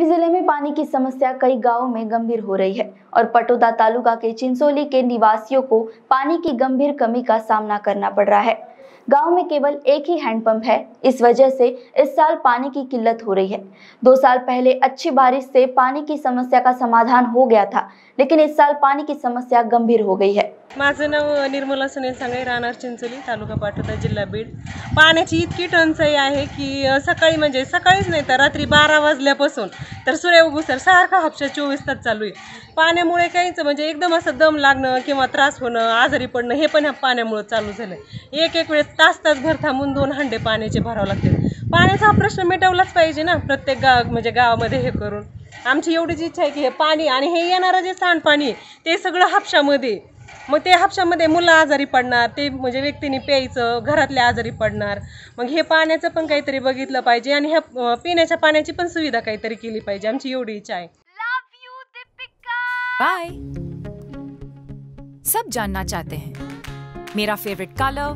जिले में पानी की समस्या कई गांवों में गंभीर हो रही है और पटोदा तालुका के चिंचोली के निवासियों को पानी की गंभीर कमी का सामना करना पड़ रहा है। गांव में केवल एक ही हैंडपंप है। इस वजह से इस साल पानी की किल्लत हो रही है। 2 साल पहले अच्छी बारिश से पानी की समस्या का समाधान हो गया था, लेकिन इस साल पानी की समस्या गंभीर हो गई है। माझं नाव निर्मला सुनील सांगळे, राहणार चिंचोली, तालुका पाटोदा, जिल्हा बीड। पाण्याची इतकी टंचाई आहे की सकाळी म्हणजे सकाळीच नाही तर रात्री 12 वाजल्यापासून तर सूर्य उगवूस्तर सारखा हापशा 24 तास चालू आहे। पाण्यामुळे काहीच म्हणजे एकदम असं दम लागणं किंवा त्रास होणं, आजारी पडणं हे पण ह्या पाण्यामुळे चालू झालं। एक वेळेस तास भर थांबून 2 हांडे पाण्याचे भरावे लागतात। पाण्याचा हा प्रश्न मिटवलाच पाहिजे ना, प्रत्येक गावामध्ये हे करून। आमची एवढीच इच्छा आहे की हे पाणी आणि हे येणारं जे सांडपाणी ते सगळं हापशामध्ये, मग ते हापशामध्ये मुलं आजारी पडणार, ते म्हणजे व्यक्तीने प्यायचं, घरातले आजारी पडणार। मग हे पाण्याचं पण काहीतरी बघितलं पाहिजे आणि ह्या पिण्याच्या पाण्याची पण सुविधा काहीतरी केली पाहिजे, आमची एवढी इच्छा आहे। बाय। सब जानना चाहते हैं मेरा फेवरेट कलर,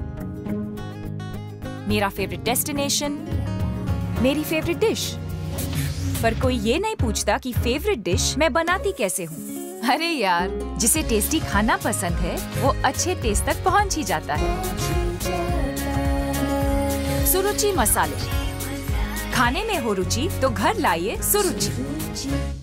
मेरा फेवरेट डेस्टिनेशन, मेरी फेवरेट डिश, पर कोई ये नहीं पूछता कि फेवरेट डिश मैं बनाती कैसे हूँ। अरे यार, जिसे टेस्टी खाना पसंद है वो अच्छे टेस्ट तक पहुँच ही जाता है। सुरुचि मसाले, खाने में हो रुचि तो घर लाइए सुरुचि।